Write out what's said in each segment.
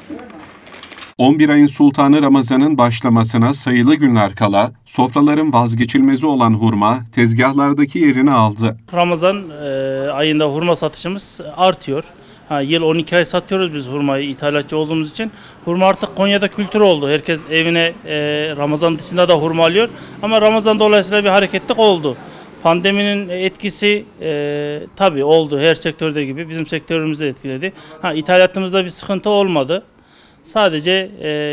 11 ayın sultanı Ramazan'ın başlamasına sayılı günler kala sofraların vazgeçilmezi olan hurma tezgahlardaki yerini aldı. Ramazan ayında hurma satışımız artıyor. Yıl 12 ay satıyoruz biz hurmayı ithalatçı olduğumuz için. Hurma artık Konya'da kültür oldu. Herkes evine Ramazan dışında da hurma alıyor. Ama Ramazan dolayısıyla bir hareketlilik oldu. Pandeminin etkisi tabii oldu. Her sektörde gibi bizim sektörümüzü de etkiledi. İthalatımızda bir sıkıntı olmadı. Sadece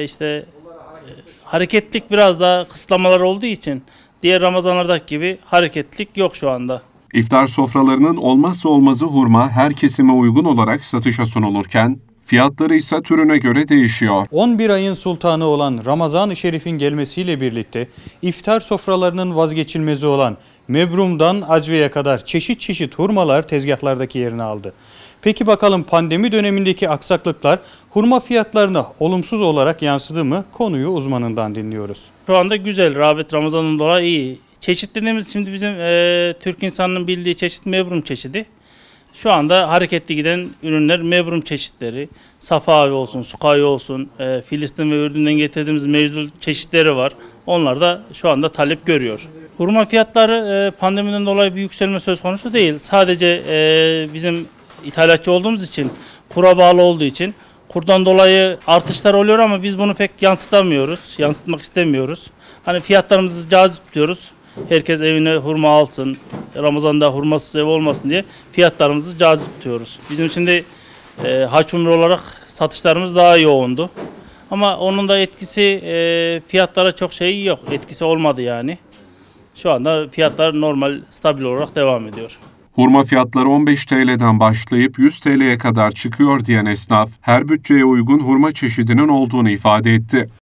hareketlilik biraz daha kısıtlamalar olduğu için diğer Ramazanlardaki gibi hareketlilik yok şu anda. İftar sofralarının olmazsa olmazı hurma her kesime uygun olarak satışa sunulurken fiyatları ise türüne göre değişiyor. 11 ayın sultanı olan Ramazan-ı Şerif'in gelmesiyle birlikte iftar sofralarının vazgeçilmezi olan mebrumdan acveye kadar çeşit çeşit hurmalar tezgahlardaki yerini aldı. Peki bakalım pandemi dönemindeki aksaklıklar hurma fiyatlarına olumsuz olarak yansıdı mı? Konuyu uzmanından dinliyoruz. Şu anda güzel, rağbet Ramazan'ın dolayı iyi. Çeşit dediğimiz şimdi bizim Türk insanının bildiği çeşit mebrum çeşidi. Şu anda hareketli giden ürünler mebrum çeşitleri. Safavi olsun, sukavi olsun, Filistin ve Ürdün'den getirdiğimiz mecdul çeşitleri var. Onlar da şu anda talep görüyor. Hurma fiyatları pandemiden dolayı bir yükselme söz konusu değil. Sadece bizim ithalatçı olduğumuz için, kura bağlı olduğu için kurdan dolayı artışlar oluyor ama biz bunu pek yansıtamıyoruz, yansıtmak istemiyoruz. Hani fiyatlarımızı cazip tutuyoruz. Herkes evine hurma alsın, Ramazan'da hurmasız ev olmasın diye fiyatlarımızı cazip tutuyoruz. Bizim şimdi haç umre olarak satışlarımız daha yoğundu. Ama onun da etkisi fiyatlara çok şey yok, etkisi olmadı yani. Şu anda fiyatlar normal, stabil olarak devam ediyor. Hurma fiyatları 15 TL'den başlayıp 100 TL'ye kadar çıkıyor diyen esnaf, her bütçeye uygun hurma çeşidinin olduğunu ifade etti.